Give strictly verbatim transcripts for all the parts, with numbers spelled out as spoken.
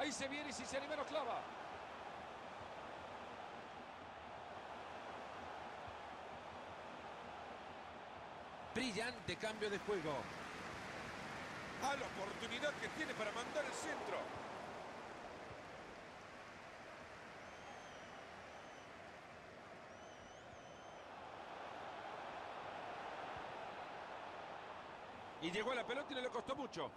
Ahí se viene y si se anima lo clava. Brillante cambio de juego. A la oportunidad que tiene para mandar el centro. Y llegó a la pelota y no le costó mucho.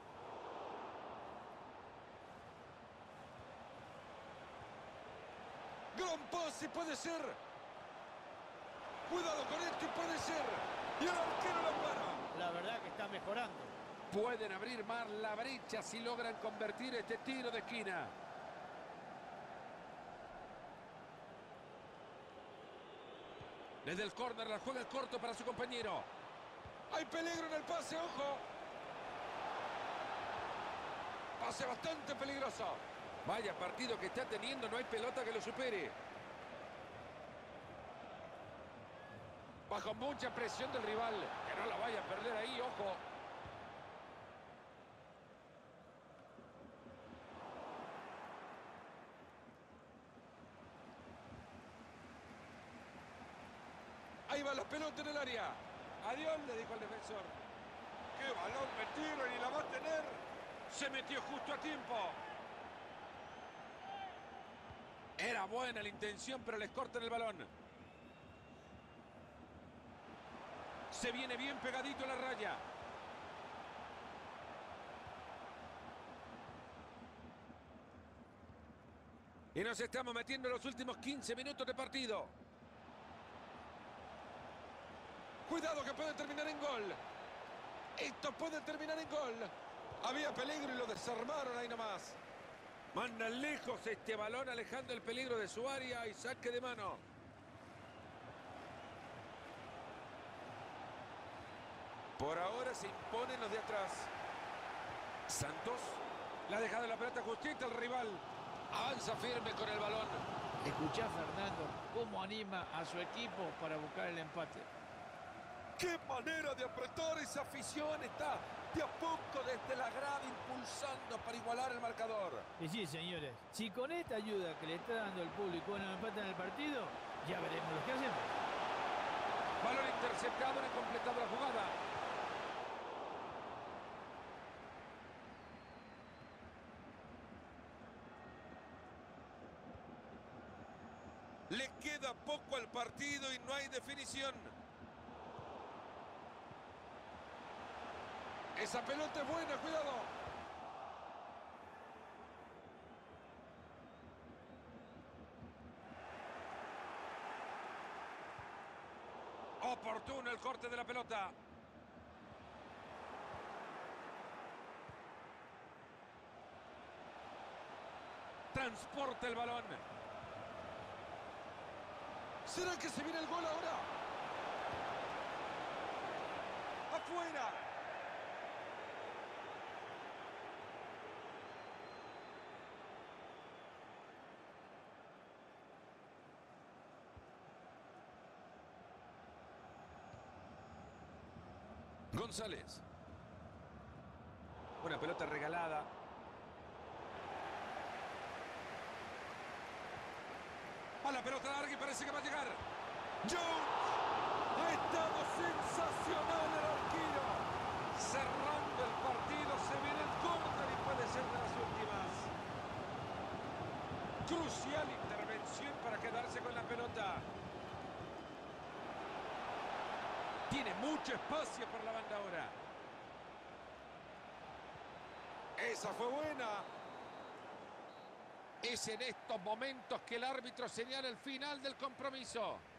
Gran pase, puede ser. Cuidado con esto, puede ser. Y el arquero la para. La verdad que está mejorando. Pueden abrir más la brecha si logran convertir este tiro de esquina. Desde el córner la juega corto para su compañero. Hay peligro en el pase, ojo. Pase bastante peligroso. Vaya partido que está teniendo, no hay pelota que lo supere. Bajo mucha presión del rival. Que no la vaya a perder ahí, ojo. Ahí va la pelota en el área. Adiós, le dijo al defensor. ¡Qué balón metieron y la va a tener! Se metió justo a tiempo. Era buena la intención, pero les cortan el balón. Se viene bien pegadito a la raya. Y nos estamos metiendo en los últimos quince minutos de partido. Cuidado que puede terminar en gol. Esto puede terminar en gol. Había peligro y lo desarmaron ahí nomás. Mandan lejos este balón, alejando el peligro de su área y saque de mano. Por ahora se imponen los de atrás. Santos. La ha dejado la pelota justita al rival. Avanza firme con el balón. Escuchá, Fernando, cómo anima a su equipo para buscar el empate. ¡Qué manera de apretar! Esa afición está de a poco desde la grada impulsando para igualar el marcador. Y sí, señores, si con esta ayuda que le está dando el público nos empatan el partido, ya veremos lo que hacemos. Balón interceptado, no ha completado la jugada. Le queda poco al partido y no hay definición. Esa pelota es buena, cuidado. Oportuno el corte de la pelota. Transporta el balón. ¿Será que se viene el gol ahora? ¡Afuera! González. Una pelota regalada. A la pelota larga y parece que va a llegar. Jones. Ha estado sensacional el arquero. Cerrando el partido, se viene el córner y puede ser de las últimas. Crucial intervención para quedarse con la pelota. Tiene mucho espacio por la banda ahora. Esa fue buena. Es en estos momentos que el árbitro señala el final del compromiso.